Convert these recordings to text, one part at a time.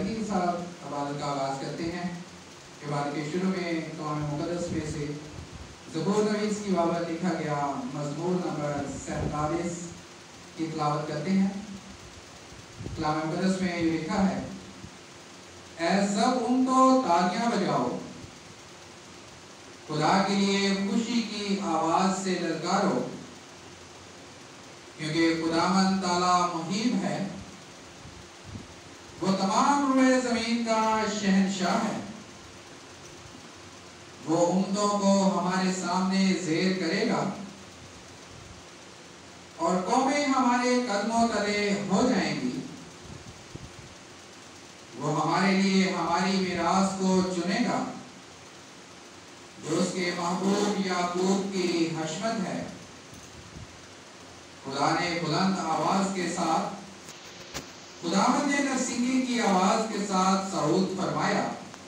तरकीब साहब इबादत का आगाज़ करते हैं। इबादत के शुरू में कलाम मुक़द्दस में से ज़बूर नवीस की बाबत लिखा गया मज़मूर नंबर 47 की तिलावत करते हैं। कलाम मुक़द्दस में ये लिखा है, ऐ सब उनको तालियां बजाओ, खुदा के लिए खुशी की आवाज से ललकारो, क्योंकि खुदावंद ताला मुहीब है, वो तमाम रुए ज़मीन का शहंशाह है। वो उम्मतों को हमारे सामने ज़ेर करेगा और कौमें हमारे कदमों तले हो जाएंगी। वो हमारे लिए हमारी मीरास को चुनेगा, जो उसके महबूब याकूब की हशमत है। खुदा ने बुलंद आवाज के साथ, खुदावंद ने नरसिंगी की आवाज के साथ सऊद फरमाया,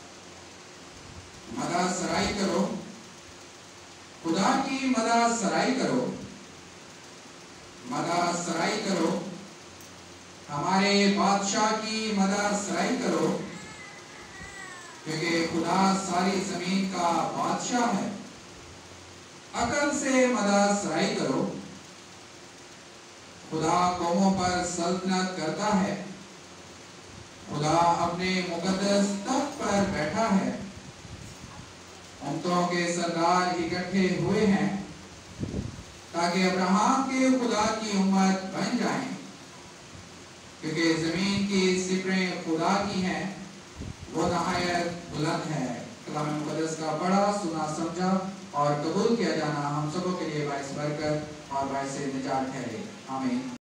मदा सराई करो, खुदा की मदा सराई करो, मदा सराई करो, हमारे बादशाह की मदा सराई करो, क्योंकि खुदा सारी जमीन का बादशाह है। अकल से मदा सराई करो, खुदा कौमों पर सल्तनत करता है, खुदा अपने मुकद्दस तख्त पर बैठा है। उम्मतों के सरदार इकट्ठे हुए हैं, ताकि अब्राहम के खुदा की उम्मत बन जाएं, क्योंकि जमीन की सिफरें खुदा की हैं, वो नहायत बुलंद है। कलाम मुक़द्दस का पढ़ा, सुना, समझा और कबूल किया जाना हम सबों के लिए बाइस बरकत और बाइस निजात ठहरे। आमीन।